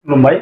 खुलुमबाय।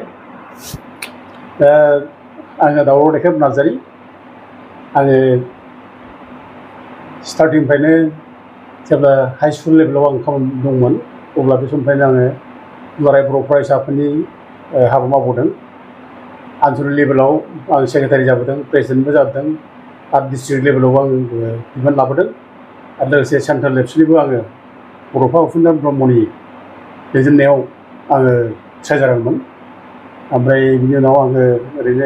आङो दावराव देखेब नार्जारि। आङो स्टार्टिंनिफ्रायनो जेब्ला हाई स्कुल लेभेलाव आं खामानि दंमोन अब्ला बे समनिफ्रायनो आङो दुलाराय बर' फरायसा आफादनि हाबा मावबोदों। आनसलिक लेभेलाव आं सेक्रेटारि जाबोदों, प्रेसिडेन्टबो जाबोदों आरो डिस्ट्रिक्ट लेभेलावबो आं बिबान लाबोदों आरो लोगोसे सेन्ट्रेल एबसुनिबो आङो बड'फा उपेन्द्र ब्रह्मनि दैदेननायाव आङो ट्रेजारारमोन। ओमफ्राय बिनि उनाव आङो ओरैनो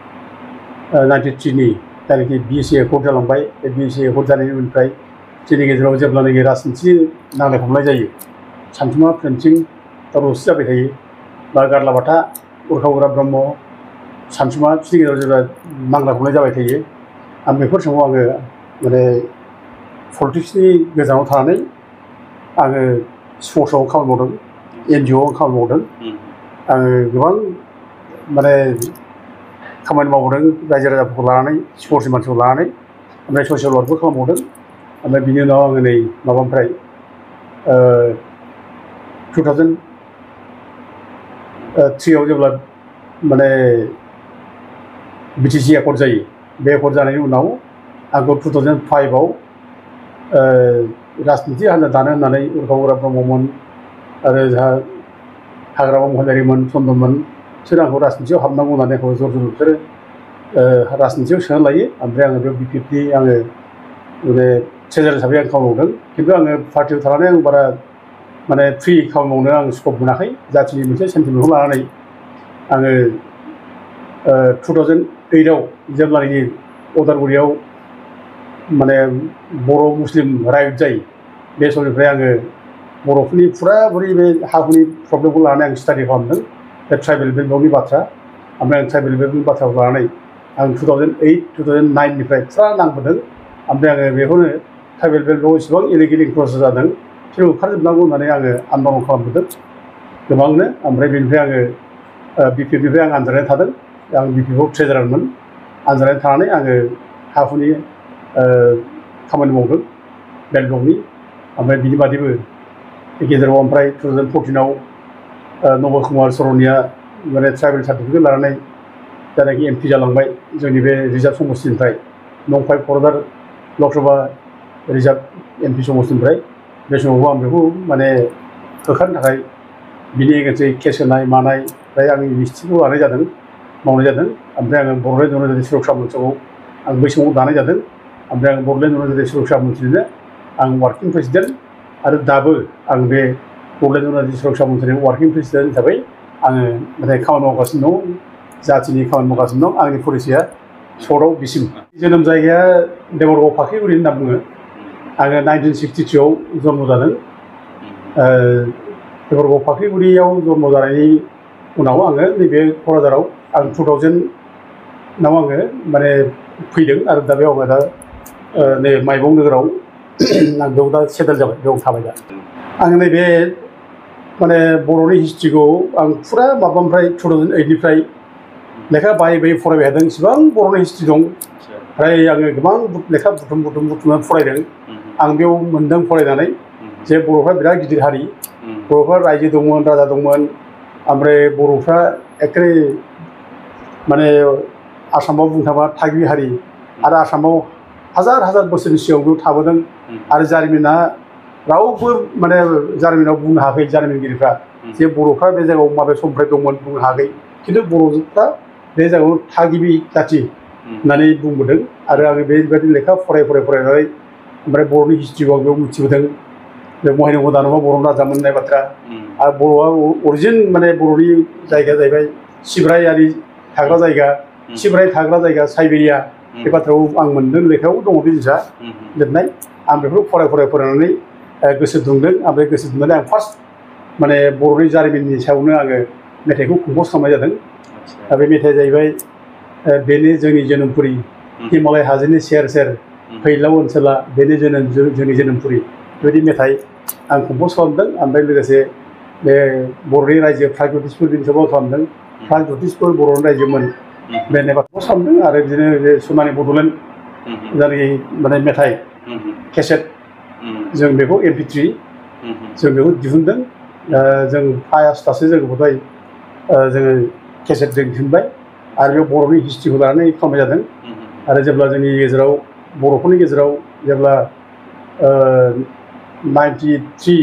93नि जायनाखि BSc एकर्ड जालांबाय। बे BSc एकर्ड जानायनि उननिफ्राय जोंनि गेजेराव जेब्लानाखि राजनिथि नांलाय खमलाय जायो, सानसुमा प्रेमसिं दावराव जाबाय थायो, बा गारलाबाथा उरखाव गोरा ब्रह्म सानसुमा बिसोरनि गेजेराव जेब्ला नांलाय खमलाय जाबाय थायो, आं बेफोर समाव आङो माने पलिटिक्सनि गोजानाव थानानै आङो स्पर्ट्सआव खामानि मावदों, NGO आव खामानि मावदों। आङो गोबां माने खामानि मावबोदों रायजो राजाफोरखौ लानानै, स्पर्ट्सनि मानसिखौ लानानै। ओमफ्राय ससियेल वार्कबो खालामबावदों। ओमफ्राय बिनि उनाव आङो नै माबानिफ्राय 2003आव जेब्ला माने BTC एकर्ड जायो, बे एकर्ड जानायनि उनाव आंखौ 2005आव राजनिथि हान्जा दानो होननानै उरखाव गोरा ब्रह्ममोन आरो जोंहा हाग्रामा महिलारिमोन, चन्दनमोन, बिसोर आंखौ राजनिथियाव हाबनांगौ होननानै आंखौ जर जर बिसोरो राजनिथियाव सोना लायो। ओमफ्राय आङो बेयाव BPFनि आङो माने ट्रेजारार हिसाबै आं खामानि मावदों। खिन्थु आङो पार्टियाव थानानै आं बारा माने फ्रि खामानि मावनो आं स्कप मोनाखै। जाथिनि मोनसे सेन्टिमेन्टखौ लानानै आङो 2008आव जेब्लानाखि उदालगुरियाव माने बर' मुस्लिम राइट जायो, बे समनिफ्राय आङो बर'फोरनि फुराफुरि बे हा हुनि प्रब्लेमखौ लानानै आं स्टाडि खालामदों, बे ट्राइबेल बेकग्राउन्डनि बाथ्रा। ओमफ्राय आं ट्राइबेल बेकग्राउन्डनि बाथ्राखौ लानानै आं 2008, 2009निफ्राय फुरा नांबोदों। ओमफ्राय आङो बेखौनो ट्राइबेल बेकग्राउन्डआव इसेबां इलिगेल इनक्रस जादों, बिसोर होखारजोबनांगौ होननानै आङो आन्दालन खालामबोदों गोबांनो। ओमफ्राय बेनिफ्राय आङो BPFनिफ्राय आं आनजादनानै थादों। आं BPFआव ट्रेजारारमोन। आनजादनानै थानानै आङो हा हुनि खामानि मावदों बेल्ट ब्लकनि। ओमफ्राय बिनि बादैबो गेजेराव ओमफ्राय 2014आव नबल कुमार सरनिया माने ट्राइबेल सार्टिफिकेट लानानै जायनाखि MP जालांबाय जोंनि बे रिजार्भ समस्तिनिफ्राय, नं 5 क'क्राझार लकसभा रिजार्भ MP समस्तिनिफ्राय। बे समावबो आं बेखौ माने होखारनो थाखाय बिनि एगेन्सै केस होनाय मानाय, ओमफ्राय आंनि मिस्ट्रिखौ लानाय जादों, मावनाय जादों। ओमफ्राय आङो बड'लेण्ड जनजाति सुरक्षा मन्चखौ आं बै समाव दानाय जादों। ओमफ्राय आं बड'लेण्ड जनजाति सुरक्षा मन्चनिनो आं वार्किं प्रेसिडेन्ट। आरो दाबो आं बे बड'लेण्ड जनजाति सुरक्षा मन्चनि वार्किं प्रेसिडेन्ट हिसाबै आङो माने खामानि मावगासिनो दं, जाथिनि खामानि मावगासिनो दं। आंनि परिचया सर्टआव बिसिम। जोनोम जायगाया देबरगाव फाख्रिगुरि होनना बुङो। आङो 1962आव जन्म जादों। देबरगाव फाख्रिगुरियाव जन्म जानायनि उनाव आङो नैबे क'क्राझाराव आं 2000आव आङो माने फैदों आरो दा बेयाव आङो दा नै माइबं नोगोराव आं बेयाव दा सेटेल जाबाय, बेयाव थाबाय दा। आं नैबे माने बर'नि हिस्ट्रिखौ आं फुरा माबानिफ्राय 2008निफ्राय लेखा बायै बायै फरायबाय थादों। इसिबां बर'नि हिस्ट्रि दं, ओमफ्राय आङो गोबां लेखा बुथुमनानै फरायदों। आं बेयाव मोन्दों फरायनानै जे बर'फ्रा बिराद गिदिर हारि, बर'फ्रा रायजो दंमोन, राजा दंमोन। ओमफ्राय बर'फ्रा एखे माने आसामाव बुंनो थाङोबा थागिबि हारि, आरो आसामाव हाजार हाजार बोसोरनि सिगाङाव बेयाव थाबोदों। आरो जारिमिना रावबो माने जारिमिनाव बुंनो हायाखै, जारिमिनगिरिफ्रा जे बर'फ्रा बे जायगायाव माबे समनिफ्राय दंमोन बुंनो हायाखै। खिन्थु बर'फ्रा बे जायगायाव थागिबि जाथि होननानै बुंबोदों। आरो आङो बेबायदि लेखा फरायनानै ओमफ्राय बर'नि हिस्ट्रिखौ आं बेयाव मिथिबोदों। बे महिरंग दानबआ बर'नि राजामोन होननाय बाथ्रा। आरो बर'आ अरिजिन माने बर'नि जायगाया जाहैबाय सिब्रायारि थाग्रा जायगा, सिब्राय थाग्रा जायगा साइबेरिया। बे बाथ्राखौ आं मोन्दों, लेखायाव दङ बे जिनिसा लिरनाय। आं बेफोरखौ फरायनानै गोसो दुंदों। ओमफ्राय गोसो दुंनानै आं फार्स्ट माने बर'नि जारिमिननि सायावनो आङो मेथाइखौ कम्प'ज खालामनाय जादों। दा बे मेथाइया जाहैबाय बेनो जोंनि जोनोमपुरि, हिमालय हाजोनि सेर सेर फैलाव ओनसोला बेनो जोंनि जोनोमपुरि। बेबायदि मेथाइ आं कम्प'ज खालामदों। ओमफ्राय लोगोसे बे बर'नि रायजो प्रागज्यतिसफोर बिनि सायावबो खालामदों। प्रागज्यतिसफोर बर'नि रायजोमोन बे बाथ्राखौ खालामदों। आरो बिदिनो बे सनानि बड'लेण्ड जायनाखि माने मेथाइ केसेट, जों बेखौ MP3 जों बेखौ दिहुनदों। जों 5 दासो जों गथाय जोङो केसेटजों दिहुनबाय आरो बेयाव बर'नि हिस्ट्रिखौ लानानै खालामनाय जादों आरो जेब्ला जोंनि गेजेराव बर'फोरनि गेजेराव जेब्ला 93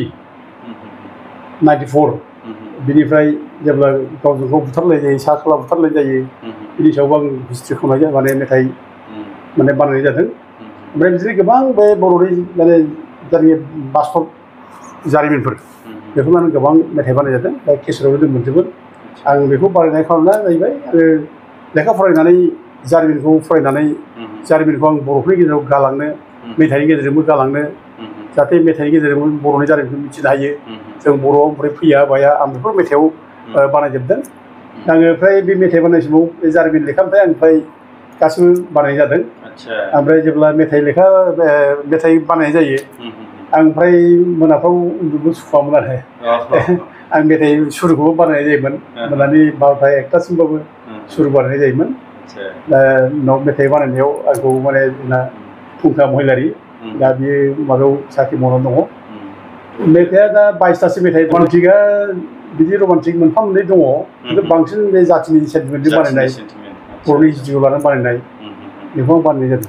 94 बिनिफ्राय जेब्ला गावजों गाव बुथारलाय जायो सा खोला बुथारलाय जायो बिनि सायावबो आं हिस्ट्रि खालामनाय माने मेथाइ माने बानायनाय जादों ओमफ्राय बिदिनो गोबां बे बर'नि माने जोंनि बास्तब जारिमिनफोर बेखौ माने गोबां मेथाइ बानाय जादों दा केसेटआवबो जों मोनजोबो आं बेखौ बानायनाय खालामनाया जाहैबाय आरो लेखा फरायनानै जारिमिनखौ फरायनानै जारिमिनखौ आं बर'फोरनि गेजेराव गालांनो मेथाइनि गेजेरजोंबो गालांनो जाहाथे मेथाइनि गेजेरजोंबो बर'नि जारिमिनखौ मिथिनो हायो जों बर'आव ओमफ्राय फैया बाया आं बेफोर मेथाइआव बानायजोबदों आङो फ्राय बे मेथाइ बानायनाय समाव बे जारिमिन लेखानिफ्राय आं फ्राय गासिबो बानायनाय जादों ओमफ्राय जेब्ला मेथाइ लेखा मेथाइ बानायनाय जायो आं फ्राय मोनाफ्राव उन्दुनो सुखुवामोन आरो आं मेथाइ सुरखौबो बानायनाय जायोमोन मोनानि 12टा 1टासिमबाबो सुर बानायनाय जायोमोन दा उनाव मेथाइ बानायनायाव आंखौ माने जोंना फुंखा महिलारि दा बियो माबायाव साख्रि मावनानै दङ मेथाइआ दा 22टासो मेथाइ रमान्टिकआ बिदि रमान्टिक मोनफा मोननै दङ खिन्थु बांसिन बे जाथिनि सेन्टिमेन्टजों बानायनाय बर'नि हिस्ट्रिखौ लानानै बानायनाय बेखौ आं बानायनाय जादों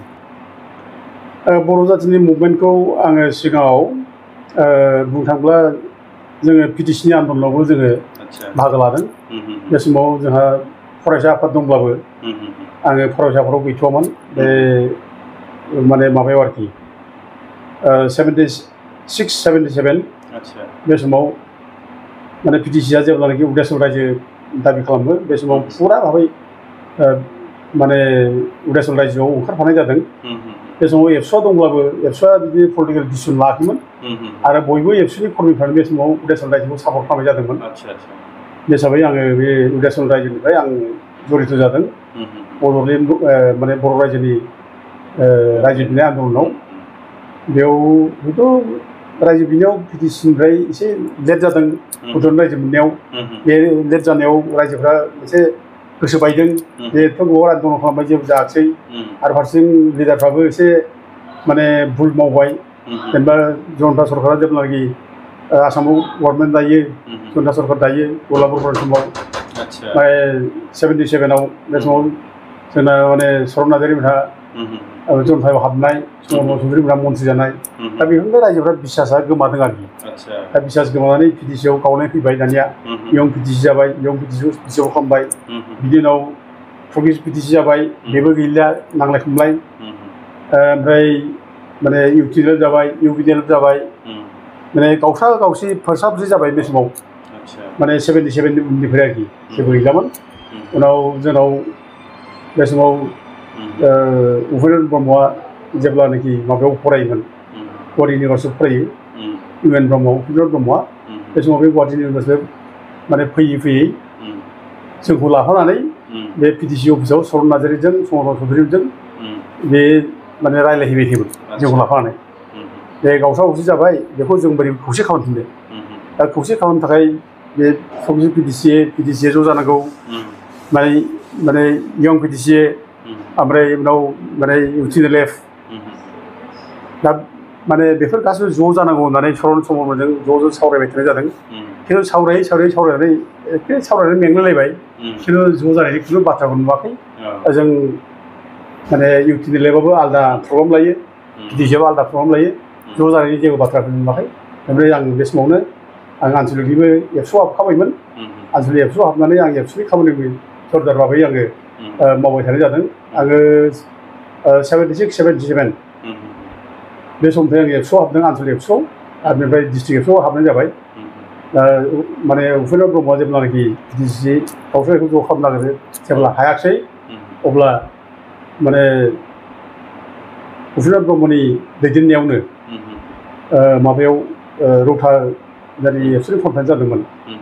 बर' जातिनि मुभमेन्टखौ आङो सिगाङाव बुंनो थाङोब्ला जोङो पिटिसिनि आन्दलनावबो जोङो बाहागो लादों बे समाव जोंहा फरायसा आफाद दंब्लाबो आङो फरायसाफोराव गैथ'वामोन बे माने माबायाव आरोखि 76 77 बे समाव माने पिटिसिया जेब्लानाखि उदायसल रायजो दाबि खालामो बे समाव फुरा भाबै माने उदायसल रायजोआव ओंखारफानाय जादों बे समाव एबसुआ दंब्लाबो एबसुआ बिदि पलिटिकेल डिसिसन लायाखैमोन आरो बयबो एबसुनि कर्मिफ्रानो बे समाव उदायसल रायजोखौ सापर्ट खालामनाय जादोंमोन बे हिसाबै आङो बे उदायसल रायजोनिफ्राय आं जड़ित जादों बड'लेण्ड माने बर' रायजोनि रायजो बिनाय आन्दलनाव बेयाव हयथ' रायजो बिनायाव पिटिसिनिफ्राय एसे लेट जादों बड'लेण्ड रायजो मोननायाव बे लेट जानायाव रायजोफ्रा एसे गोसो बायदों जे एथ' गोबाव आन्दलन खालामबाय जेबो जायाखिसै आरो फारसेथिं लिडारफ्राबो एसे माने भुल मावबाय जेनेबा जनता सरकारा जेब्लानाखि आसामाव गभर्नमेन्ट दायो जनता सरकार दायो गलाब बर'नि समाव माने 77आव बे समाव जोंना माने सरन नार्जारि मोनहा जनतायाव हाबनाय समर चौधुरि मोनहा मन्थ्रि जानाय दा बेफोरनिफ्राय रायजोफ्रा बिसासा गोमादों आरोखि दा बिसास गोमानानै पिटिसिआव गावनाय फैबाय दानिया इयं पिटिसि जाबाय इयं पिटिसिआव खालामबाय बिनि उनाव प्रग्रेसिभ पिटिसि जाबाय बेबो गैलिया नांलाय खमलाय ओमफ्राय माने इउटिएल जाबाय इउपिडिएल जाबाय माने गावस्रा गावसि फोरसा फोरसि जाबाय बे समाव माने 77 उननिफ्राय आरोखि जेबो गैलामोन उनाव जोंनाव बे समाव उपेन्द्र ब्रह्मआ जेब्लानाखि माबायाव फरायोमोन गुवाहाटि इउनिभारसिटियाव फरायो इउ एन ब्रह्म उपेन्द्र ब्रह्मआ बे समाव बे गुवाहाटि इउनिभारसिटियाव माने फैयै फैयै जोंखौ लाफानानै बे पिटिसि अफिसाव सरन नार्जारिजों समर चौधुरिजों बे माने रायज्लायहैबाय थायोमोन जोंखौ लाफानानै बे गावस्रा गावस्रि जाबाय बेखौ जों बोरै खौसे खालामफिननो दा खौसे खालामनो थाखाय बे प्रग्रेसिभ पिटिसिया ज' जानांगौ माने इयं पिटिसि ओमफ्राय उनाव माने इउटिएलएफ दा माने बेफोर गासिबो ज' जानांगौ होननानै सरन समरमोनजों ज' सावरायबाय थानाय जादों खिन्थु सावरायनानै एखे सावरायनानै मेंलायलायबाय खिन्थु ज' जानायनि खुनु बाथ्राखौ नुवाखै जों माने इउटिएलएफआबो आलादा प्रग्राम लायो पिटिसिआबो आलादा प्रग्राम लायो ज' जानायनि जेबो बाथ्राखौ नुवाखै ओमफ्राय आं बे समावनो आं आनसलिकनिबो एबसुआव हाबखाबायमोन आनसलिक एबसुआव हाबनानै आं एबसुनि खामानिबो सरदार भाबै आङो मावबाय थानाय जादों आङो 76 77 बे समनिफ्राय आं एबसुआव हाबदों आनसलिक एबसुआव आरो बेनिफ्राय डिस्ट्रिक्ट एबसुआव हाबनाय जाबाय माने उपेन्द्र ब्रह्मआ जेब्लानाखि पिटिसि गावस्राखौ ज' खालामनो नागिरो जेब्ला हायाखिसै अब्ला माने उपेन्द्र ब्रह्मनि दैदेननायावनो माबायाव रौता जानि एबसुनि कनफारेन्स जादोंमोन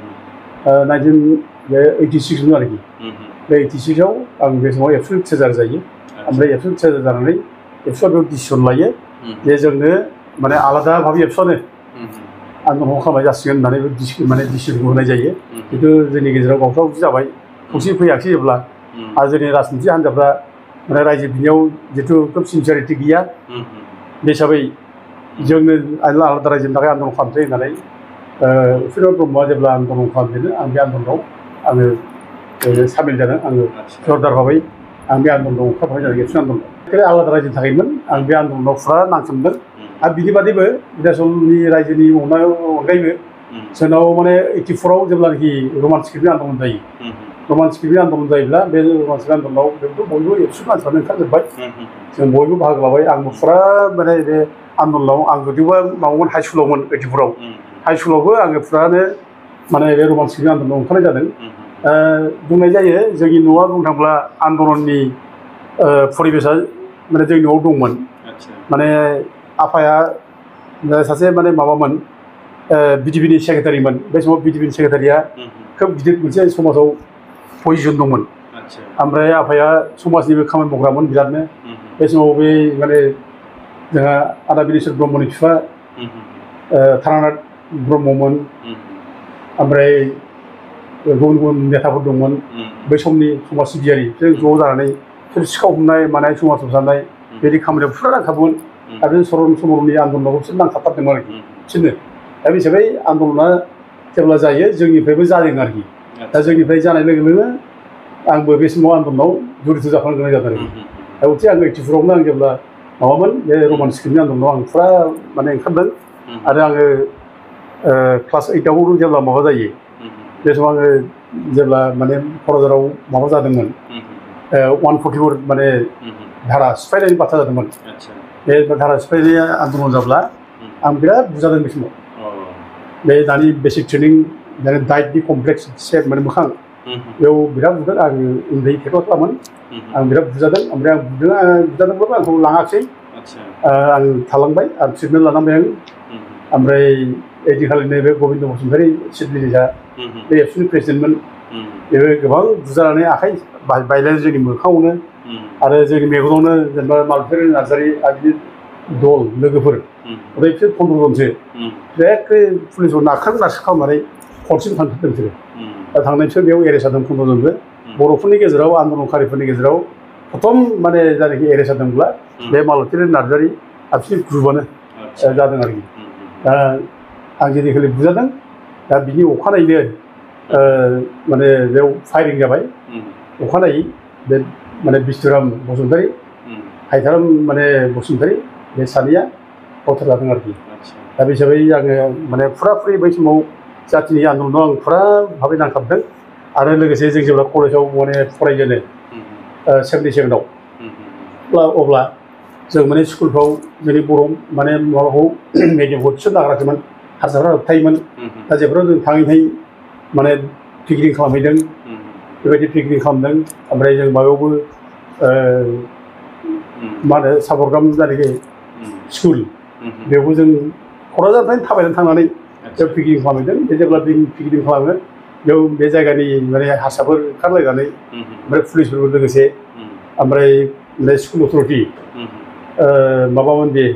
1986 मोन आरोखि बे 86आव आं बे समाव एबसुनि ट्रेजारार जायो ओमफ्राय एबसुनि ट्रेजारार जानानै एबसुआ बेयाव डिसिसन लायो जे जोंनो माने आलादा भाबै एबसुआनो आन्दलन खालामनाय जासिगोन होननानै माने डिसिसनखौ होनाय जायो खिन्थु जोंनि गेजेराव गावस्रा गावस्रि जाबाय खौसे फैयाखिसै जेब्ला आरो जोंनि राजनिथि हान्जाफ्रा माने रायजो बिनायाव जिथु खोब सिनसियारिटि गैया बे हिसाबै जोंनो आलादा रायजोनि थाखाय आन्दलन खालामसै होननानै उपेन्द्र ब्रह्मआ जेब्ला आन्दलन खालामजेनो आं बे आन्दलनाव आङो सामिल जादों आङो जरदार भाबै आं बे आन्दलनाव ओंखारफानाय जादों एबसु आन्दलनाव आलादा रायजोनि थाखायमोन आं बे आन्दलनाव फुरा नांसोमदों आरो बिनि बादैबो बिधायचलनि रायजोनि अनगायैबो जोंनाव माने 84आव जेब्लानाखि रमान स्क्रिप्टनि आन्दलन जायो रमान स्क्रिप्टनि आन्दलन जायोब्ला बे रमान स्क्रिप्ट आन्दलनाव बेखौथ' बयबो एबसु मानसिफ्रानो ओंखारजोब्बाय जों बयबो बाहागो लाबाय आंबो फुरा माने बे आन्दलनाव आं जुदिबा माबामोन हाइ स्कुलावमोन 84आव हाइ स्कुलावबो आङो फुरानो माने बे रमान स्क्रिप्टनि आन्दलनाव ओंखारनाय जादों बुंनाय जायो जोंनि न'आ बुंनो थाङोब्ला आन्दलननि परिबेसा माने जोंनि न'आव दंमोन माने आफाया सासे माने माबामोन बिटिपिनि सेक्रेटारिमोन बे समाव बिटिपिनि सेक्रेटारिया खोब गिदिर मोनसे समाजाव पजिसन दंमोन ओमफ्राय आफाया समाजनिबो खामानि मावग्रामोन बिरादनो बे समाव बे माने जोंहा आदा बिनेस्वर ब्रह्मनि बिफा तारानाथ ब्रह्ममोन ओमफ्राय गुबुन गुबुन नेताफोर दंमोन बै समनि समाज सिबियारि बिसोर ज' जानानै बिसोर सिखाव हमनाय मानाय समाज फोसाबनाय बिदि खामानियाव फुरा नांखाबोमोन आरो सरन समरननि आन्दलनावबो बिसोर नांखाबथारदोंमोन आरोखि बिसोरनो दा बे हिसाबै आन्दलना जेब्ला जायो जोंनिफ्रायबो जादों आरोखि दा जोंनिफ्राय जानाय लोगो लोगो आंबो बे समाव आन्दलनाव जुरित जाफानो गोनां जादों आरोखि दा उथि आं 84आवनो आं जेब्ला माबामोन बे रमान स्क्रिप्टनि आन्दलनाव आं फुरा माने ओंखारदों आरो आङो क्लास 8आव जेब्ला माबा जायो बे समाव आङो जेब्ला माने क'क्राझाराव माबा जादोंमोन 144 माने धारा सिफायनायनि बाथ्रा जादोंमोन बे धारा सिफायनाय आन्दलन जाब्ला आं बिराद बुजादों बे समाव बे दानि बेसिक ट्रेनिं दानि डाइटनि कमप्लेक्स सेट माने मोखां बेयाव बिराद बुदों आं उन्दै थेख्लाख्लामोन आं बिराद बुजादों ओमफ्राय आं बुजादोंब्लाबो आंखौ लाङाखिसै आं थालांबाय आं ट्रिटमेन्ट लानांबाय आं ओमफ्राय ओइदिनखालिनो बे गबिन्द बसुमतारी चिफ मिनिस्टार बे एबसुनि प्रेसिडेन्टमोन बेबो गोबां बुजानानै आखाइ बायलायनाय जोंनि मोखाङावनो आरो जोंनि मेगनावनो जेनेबा मालतीराम नार्जारी आरो बिनि दल लोगोफोर ओमफ्राय बिसोर 15 जनसो एखे पुलिसखौ नारखां नारसि खालामनानै हरसिम थांथारदों बिसोरो दा थांनाय बिसोर बेयाव एरेस्ट जादों 15 जनबो बर'फोरनि गेजेराव आन्दलनकारिफोरनि गेजेराव प्रथम माने जायनाखि एरेस्ट जादोंब्ला बे मालतीराम नार्जारी आरो बिसोरनि ग्रुपआनो जादों आरोखि दा आं जेदिखालि बुजादों दा बिनि अखानायैनो माने बेयाव फायरिं जाबाय अखानायै बे माने बिष्णुराम बसुमतारी हायथाराम माने बसुमतारी बे सानैया गावथार जादों आरोखि दा बे हिसाबै आङो माने फुरा फुरि बै समाव जातिनि आन्दलनाव आं फुरा भाबै नांथाबदों आरो लोगोसे जों जेब्ला कलेजाव माने फरायजेनो 77आव अब्ला जों माने स्कुलफ्राव जोंनि बर' माने माबाखौ मेडियामखौ थिसननो नागाराखैमोन हारसाफ्रा होबथायोमोन दा जेफोराव जों थाङै माने पिकनिक खालामहैदों बेबायदि पिकनिक खालामदों ओमफ्राय जों माबायावबो मा होनो साबरगाम जायनाखि स्कुल बेयावबो जों क'क्राझारनिफ्रायनो थाबायनानै थांनानै बेयाव पिकनिक खालामहैदों बे जेब्ला पिकनिक खालामो बेयाव बे जायगानि माने हारसाफोर ओंखारलायनानै ओमफ्राय पुलिसफोरबो लोगोसे ओमफ्राय स्कुल अथ'रिटि माबामोन बे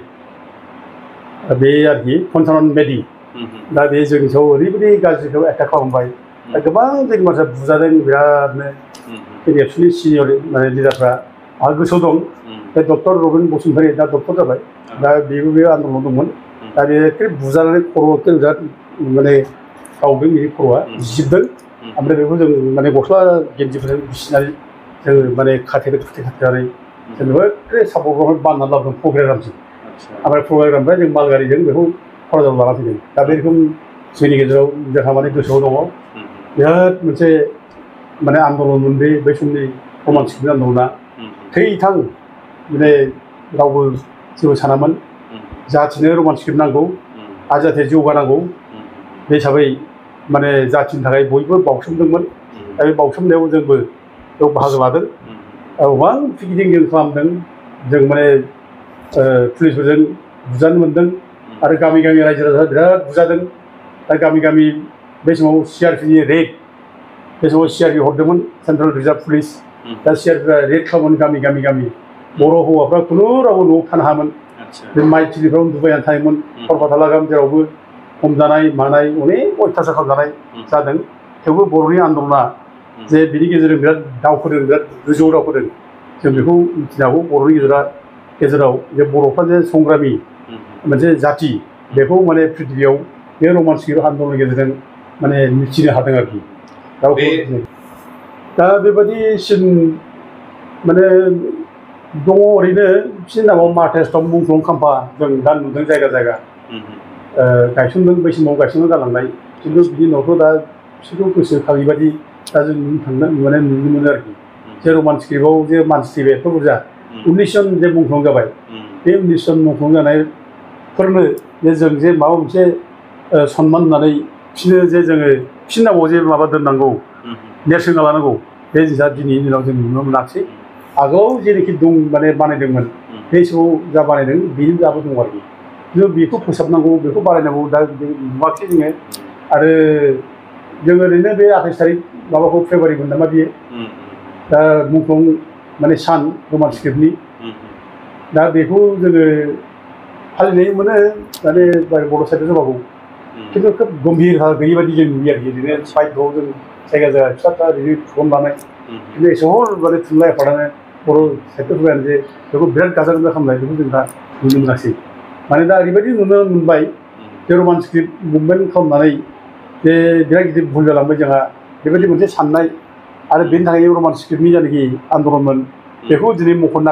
आरोखि कन्सार्न मेडि दा बे जोंनि सायाव ओरैबायदि गाज्रिखौ एटाक खालामबाय दा गोबां जोंनि मानसिया बुजादों बिरादनो जोंनि एबसुनि सिनियर माने लिडारफ्रा आंहा गोसोआव दं बे डक्टर रबिन बसुमतारी दा डक्टर जाबाय दा बेबो बे आन्दलनाव दंमोन दा बे एखे बुजानानै खर'खौ बिराद माने गावदों बिनि खर'आ जिजोबदों ओमफ्राय बेखौ जों माने गस्ला गेन्जिफोरजों बिसिनानै जोङो माने खाथेनानै जेनेबा एखे साबरगामाव बाननानै लाबोदों प्रग्रामसिम ओमफ्राय प्रग्रामनिफ्राय जों मालगारिजों बेखौ क'क्राझाराव लाना फैदों दा बे रोखोम जोंनि गेजेराव जोंहा माने गोसोआव दङ बिराद मोनसे माने आन्दलनमोन बै समनि रमान स्क्रिप्टनि आन्दलना थैथां माने रावबो जेबो सानामोन जाथिनो रमान स्क्रिप्ट नांगौ आरो जाहाथे जौगानांगौ बे हिसाबै माने जाथिनि थाखाय बयबो बावसोमदोंमोन दा बे बावसोमनायाव जोंबो बेयाव बाहागो लादों गोबां पिकेटिं जों खालामदों जों माने पुलिसफोरजों बुजानो मोन्दों आरो गामि गामि रायजो राजा बिराद बुजादों दा गामि गामि बे समाव CRPनि रेड बे समाव CRP हरदोंमोन सेन्ट्रेल रिजार्भ पुलिस दा CRPफ्रा रेड खालामोमोन गामि गामि बर' हौवाफ्रा खुनु रावबो न'आव थानो हायामोन बे माइ थिलिफ्राव उन्दुबायनानै थायोमोन हरफाथाला गाहाम जेरावबो हमजानाय मानाय अनेक अयथासार खालामजानाय जादों थेवबो बर'नि आन्दलना जे बिनि गेजेरजों बिराद दावखोदों बिराद गोजौआव दावखोदों जों बेखौ मिथिनो हागौ बर'नि गेजेराव जे बर'फ्रा जे संग्रामि मोनसे जाति बेखौ माने पृथिबियाव बे रमान स्क्रिप्ट आन्दलननि गेजेरजों माने मिथिनो हादों आरोखि रावखौ दा बेबायदिसिम माने दङ ओरैनो बिसोरनि नामाव मार्टेस्टम मुंख्लं खाम्फा जों दा नुदों जायगा जायगा गायसनदों बै समाव गायसनना गालांनाय खिन्थु बिनि उनावथ' दा बिसोरखौ गोसोखाङि बादि दा जों नुनो मोनो आरोखि जे रमान स्क्रिप्टआव जे मानसि थैबाय एथ' बुरजा 19 जन जे मुंख्लं जाबाय बे 19 जन मुंख्लं जानायफोरनो जे जों जे माबा मोनसे सनमान होननानै बिसोरनो जे जोङो बिसोरनि नामाव जे माबा दोननांगौ नेरसोन लानांगौ बे जिनिसा दिनैनि दिनाव जों नुनो मोनाखिसै आगोलाव जेरैखि दं माने बानायदोंमोन बे समाव जा बानायदों बेनो दाबो दं आरोखि खिन्थु बेखौ फोसाबनांगौ बेखौ बानायनांगौ दा नुवाखै जोङो आरो जों ओरैनो बे 28 तारिख माबाखौ फेब्रुवारिमोन नामा बियो दा मुंख्लं माने सान रमान स्क्रिप्टनि दा बेखौ जोङो फालिनाय मोनो माने बर' साहित्य सभाखौ खिन्थु खोब गम्भीर गैयि बायदि जों नुयो आरोखि ओरैनो साहित्यआव जों जायगा जायगा फिसा फिसा ओरैनो थुन लानाय खिन्थु एसेबां माने थुनलाइ आफादानो बर' साहित्य सभायानो जे बेखौ बिराद गाजा गोमजा खालामनाय बेखौ जों दा नुनो मोनासै माने दा ओरैबायदि नुनो मोनबाय जे रमान स्क्रिप्ट मुभमेन्ट खालामनानै जे बिराद गिदिर भुल जालांबाय जोंहा बेबायदि मोनसे साननाय आरो बेनि थाखायनो रमान स्क्रिप्टनि जायनाखि आन्दलनमोन बेखौ दिनै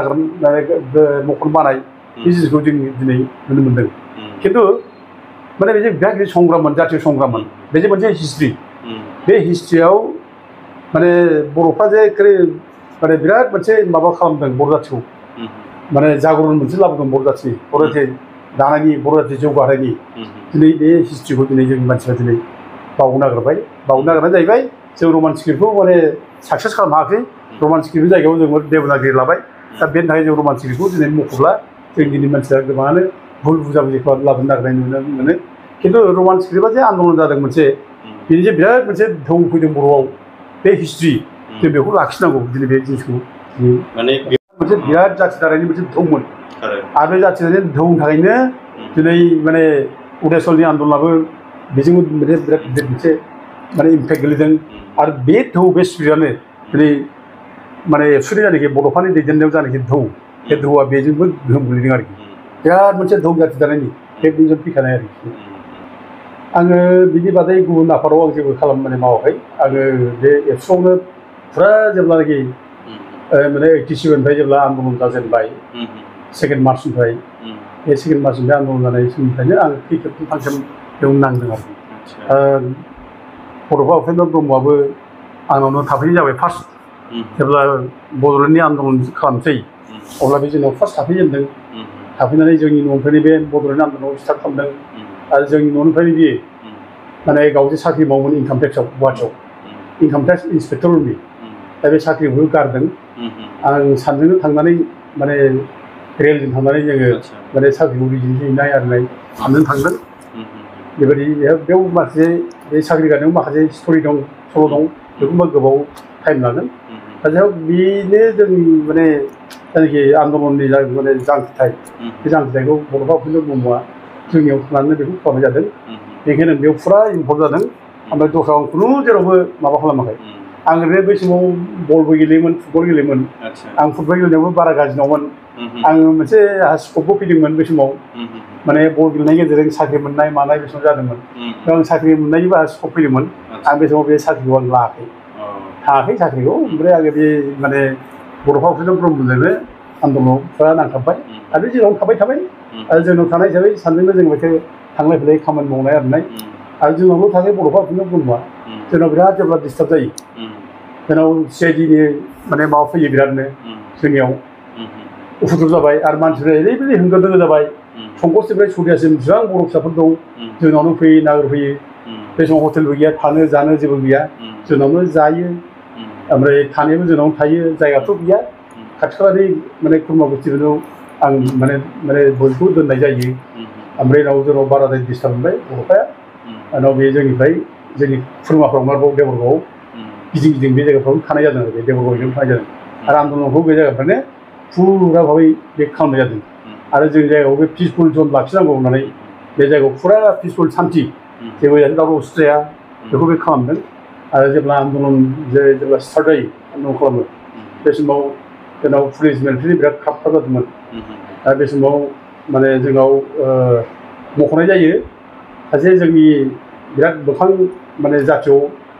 मख'नो बानाय बे जिनिसखौ जों दिनै नुनो मोन्दों खिन्थु माने बे बिराद गिदिर संग्राममोन जातीय संग्राममोन बे जे मोनसे हिस्ट्रि बे हिस्ट्रियाव माने बर'फ्रा जे माने बिराद मोनसे माबा खालामदों बर' जाथिखौ माने जागरन मोनसे लाबोदों बर' जाथि दानायनि बर' जाथि जौगानायनि दिनै बे हिस्ट्रिखौ दिनै जोंनि मानसिफ्रा दिनै बावनो नागिरबाय बावनो नागिरनाय जाहैबाय जों रमान स्क्रिप्टखौ माने साक्सेस खालामनो हायाखै रमान स्क्रिप्टनि जायगायाव जों देबनागिरि लाबाय दा बेनि थाखाय जों रमान स्क्रिप्टखौ दिनै मख'ब्ला जोंनि मानसिया गोबाङानो भुल बुजाबुजि लाबोनो नागिरनाय नुनो मोनो खिन्थु रमान स्क्रिप्टआ जे आन्दलन जादों मोनसे बेनि जे बिराद मोनसे धौ फैदों बर'आव बे हिस्ट्रि जों बेखौ लाखिनांगौ दिनै बे जिनिसखौ माने मोनसे बिराद जाथि दानायनि मोनसे धौमोन आरो बे जाथि दानायनि धौनि थाखायनो दिनै माने उदेसलनि आन्दलनाबो बेजोंबो बिराद गिदिर मोनसे माने इम्पेक्ट गोलैदों आरो बे धौ बे स्पिरिटआनो दिनै माने एबसुनि जानाखि बड'फानि दैदेननायाव जानाखि धौ बे धौआ बेजोंबो गोहोम गोलैदों आरोखि बिराद मोनसे धौ जाथि दानायनि बे बेजों फैखानाय आरोखि आङो बिनि बादै गुबुन आफादाव आं जेबो माने मावाखै आङो बे एबसुआवनो फुरा जेब्लानाखि माने 87निफ्राय जेब्ला आन्दलन जाजेनबाय 2 मार्चनिफ्राय बे 2 मार्चनिफ्राय आन्दलन जानाय समनिफ्रायनो आं खैखेब फांसन बेयाव नांदों आरोखि बड'फा उपेन्द्र ब्रह्मआबो आंनावनो थाफैनाय जाबाय फार्स्ट जेब्ला बड'लेण्डनि आन्दलन खालामसै अब्ला बे जोंनाव फार्स्ट थाफैजेनदों थाफैनानै जोंनि न'निफ्रायनो बे बड'लेण्ड आन्दलनाव स्टार्ट खालामदों आरो जोंनि न'निफ्रायनो बियो माने गावजे साख्रि मावोमोन इनकाम टेक्सआव गुवाहाटियाव इनकाम टेक्स इन्सपेक्टरनि दा बे साख्रिखौबो गारदों आं सानजोंनो थांनानै माने रेलजों थांनानै जोङो माने साख्रिखौ हैनाय आरिनाय सानजों थांदों बेबायदि बेयाव माखासे बे साख्रि गारनायाव माखासे स्ट'रि दं सल' दं बेखौबा गोबाव टाइम लागोन दा जाहक बेनो जोंनि माने जायनाखि आन्दलननि माने जांख्रिथाय बे जांख्रिथायखौ बड'फा उपेन्द्र ब्रह्मआ जोंनियाव थानानै बेखौ खालामनाय जादों बेनिखायनो बेयाव फुरा इनभल्भ जादों ओमफ्राय दस्रा आं खुनु जेरावबो माबा खालामाखै आं ओरैनो बै समाव बलबो गेलेयोमोन फुटबल गेलेयोमोन आं फुटबल गेलेनायावबो बारा गाज्रि नङामोन आङो मोनसे स्कपबो फैदोंमोन बै समाव माने बल गेलेनायनि गेजेरजों साख्रि मोननाय मानाय बे समाव जादोंमोन आं साख्रि मोननायनिबो आंहा स्कप फैदोंमोन आं बे समाव बे साख्रिखौ आं लायाखै थाङाखै साख्रिखौ ओमफ्राय आङो बे माने बड'फा उपेन्द्र ब्रह्मजोंनो आन्दलनाव फुरा नांथाबबाय आरो जोंनावनो थाबाय आरो जोंनाव थानाय हिसाबै सानदोंनो जों बेखौ थांलाय फैलाय खामानि मावनाय आरनाय आरो जोंनावल' थाखाय बड'फा उपेन्द्र ब्रह्मआ जोंनाव बिराद जेब्ला डिस्टार्ब जायो जोंनाव CIDनि माने माबा फैयो बिरादनो जोंनियाव उपद्रब जाबाय आरो मानसिफ्रा ओरैबायदि होंगो दोंगो जाबाय संकसनिफ्राय सौदियासिम बेसेबां बर' फिसाफोर दं जोंनावनो फैयो नागिरफैयो बे समाव हटेलबो गैया थानो जानो जेबो गैया जोंनावनो जायो ओमफ्राय थानायबो जोंनावनो थायो जायगाथ' गैया खाथि खालानि माने खुरमा गुस्थिफोरनाव आं माने बयखौ दोननाय जायो ओमफ्राय उनाव जोंनाव बाराद्राय डिस्टार्ब मोनबाय बड'फाया उनाव बे जोंनिफ्राय जोंनि खुरमाफ्राव मारबाव देबरगावआव गिदिं बे जायगाफ्रावनो थानाय जादों आरो बे देबरगावजों थानाय जादों आरो आन्दलनखौ बे जायगाफ्रानो फुरा भाबै बे खालामनाय जादों आरो जोंनि जायगायाव बे पिसफुल जन लाखिनांगौ होननानै बे जायगायाव फुरा पिसफुल सान्थि जेबो दावराव दावसि जाया बेखौ बे खालामदों आरो जेब्ला आन्दलन जेब्ला स्टार्ट जायो आन्दलन खालामो बे समाव जोंनाव पुलिस मिलिटारि बिराद खाब जादोंमोन दा बे समाव माने जोंनाव मख'नाय जायो सासे जोंनि बिराद मोखां माने जाथियाव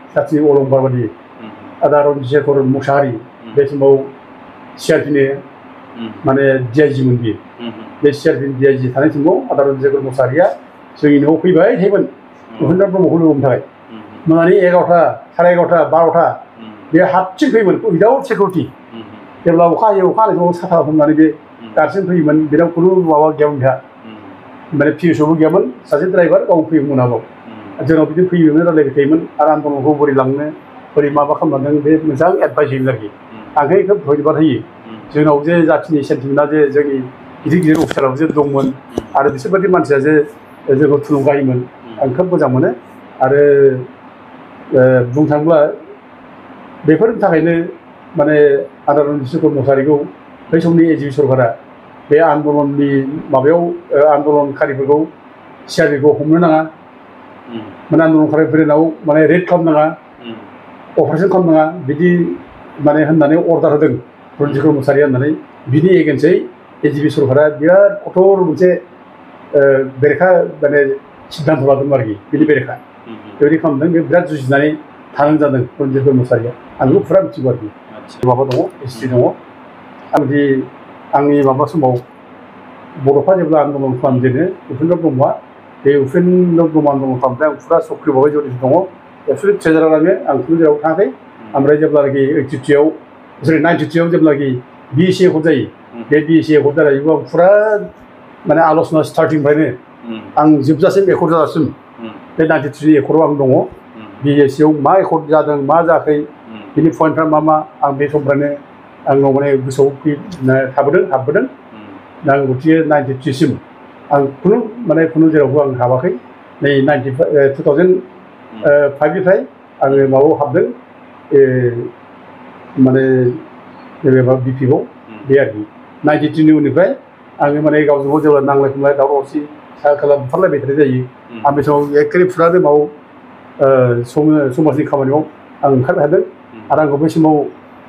साथि अलंबार बादि आदा रन्जित मुसाहारि बे समाव सिआरपिनि माने DIG मोन बियो बे सिआरपिनि DIG थानाय समाव आदा रन्जित मुसाहारिया जोंनि न'आव फैबाय थायोमोन उपेन्द्र ब्रह्मखौ लोगो हमनो थाखाय मोनानि 11टा साराय 11टा 12टा बे हारसिं फैयोमोन उइदाउट सिकिउरिटि जेब्ला अखा हायो अखा हानाय समाव साथा हमनानै बे हारसिं फैयोमोन बेनाव खुनु माबा गैयामोन बिहा माने पिएसअबो गैयामोन सासे ड्राइभार गाव फैयोमोन मोनाबाव जोंनाव बिदिनो फैयोमोन रायलायबाय थायोमोन आरो आन्दलनखौ बोरै लांनो बोरै माबा खालामलांदों बे मोजां एडभाइस होयोमोन आरोखि आंखाय खोब धन्यबाद होयो जोंनाव जे जाथिनि सेन्टिमेन्टआ जे जोंनि गिदिर गिदिर अफिसाराबो जे दंमोन आरो बिसोरबायदि मानसिया जे जोंखौ थुलुंगा होयोमोन आं खोब मोजां मोनो आरो बुंनो थाङोब्ला बेफोरनि थाखायनो माने आदा रन्जित मुसाहारिखौ बै समनि एजिपि सरकारा बे आन्दलननि माबायाव आन्दलनकारिफोरखौ सिआरपिखौ हमनो नाङा माने आन्दलनकारिफोरनाव माने रेड खालामनाङा अपारेसन खालामनाङा बिदि माने होननानै अर्डार होदों रन्जित मुसाहारिया होननानै बिनि एगेन्स्टै एजिपि सरकारा बिराद कठोर मोनसे बेरेखा माने सिद्धान्त लादोंमोन आरोखि बिनि बेरेखा बेबायदि खालामदों बे बिराद जुजिनानै थानो जादों रन्जित मुसाहारिया आं बेखौ फुरा मिथिगौ आरोखि माबा दङ हिस्ट्रि दङ आंदि आंनि माबा समाव बड'फा जेब्ला आन्दलन खालामजेनो उपेन्द्र ब्रह्मआ बे उपेन्द्र ब्रह्म आन्दलन खालामनाय आं फुरा सक्रिय भाबै जड़ित दङ एक्सुवेलि ट्रेजारार आङो आं खुनु जेराव थाङाखै ओमफ्राय जेब्लानाखि 93आव जेब्लानाखि BSc एकर्ड जायो बे BSc एकर्ड जानायखौ आं फुरा माने आल'सना स्टार्टिंनिफ्रायनो आं जोबजासिम एकर्ड जाजासिम बे 93 एकर्डआव आं दङ BSc आव मा एकर्ड जादों मा जायाखै बिनि पइन्टफ्रा मा आं बे समनिफ्रायनो आंनाव माने गोसोआव हाबबोदों नांगौथि 93 सिम आं खुनु जेरावबो आं हाबाखै नै 2005निफ्राय आङो माबायाव हाबदों माने जेनेबा BPआव बे आरोखि 93नि उननिफ्राय आङो माने गावजों गाव जेब्ला नांलाय खमलाय दावराव दावसि साहा खोला बुथारलायबाय थानाय जायो आं बे समाव एखेबारे फुरानो माव समाजनि खामानियाव आं ओंखारनो हादों आरो आंखौ बै समाव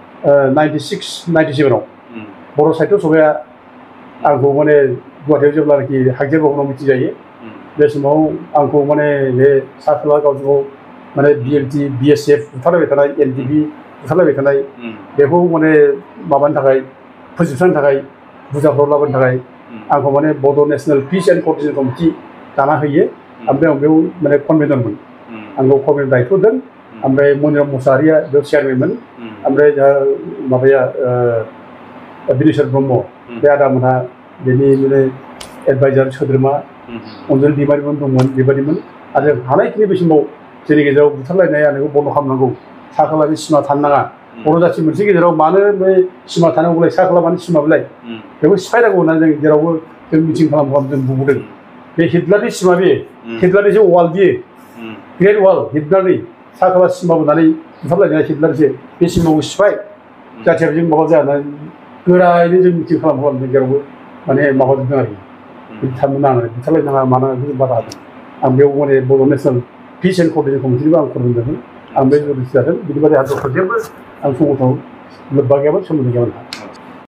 97आव बर' साहित्य सभाया आंखौ माने गुवाहाटीआव जेब्लानाखि हागजेर भबनाव मिटिं जायो बे समाव आंखौ माने बे सा खोला गावजों गाव माने BLT BSF बुथारलायबाय थानाय NDP बुथारलायबाय थानाय बेखौ माने माबानि थाखाय फोजोबस्रांनो थाखाय बुजाफ्राव लाबोनो थाखाय आंखौ माने Bodo' national peace and coordination committee दाना होयो ओमफ्राय आं बेयाव माने कनभेनरमोन आंखौ कनभेनर दायित्व होदों ओमफ्राय मनिराम मुसाहारिया बेयाव चेयारमेनमोन ओमफ्राय दा माबाया बिनेश्वर ब्रह्म बे आदामोनहा बेनि माने एडभाइजार सोद्रोमा अनजलि दैमारिमोन दंमोन बेबायदिमोन आरो हानायखिनि बे समाव जोंनि गेजेराव बुथारलायनाय आरो बन्द' खालामनांगौ सा खोलानि सिमा थानो नाङा बर' जाथि मोनसे गेजेराव मानो बे सिमा थानांगौलाय सा खोला मानि सिमा बेलाय बेखौ सिफायनांगौ होननानै जों जेरावबो जों मिटिं खालाम जों बुंबोदों बे हिटलारनि सिमा बे हिटलारनिसो वाल बियो ग्रेट वाल हिटलारनि सा खोला सिमा बोनानै बुथारलायनाया हिटलारसो बे सिमाखौ सिफाय जाथिया जों माबा जाया गोरायैनो जों मिटिं खालाम जों जेरावबो माने माबाजोबदों आरोखि बिदि थानो नाङा बुथारलायनाङा मानाङा बेखौ बादा होदों आं बेयाव माने बर' नेसनेल पिस एन्ड क'र्डिनेशन कमिटिनिबो आं फोरमायदोंमोन आं बे जुरिस जादों बिदिबायदि हादरफोरजोंबो आं संगठनाव लोब्बा गैयामोन सोमोन्दो गैयामोन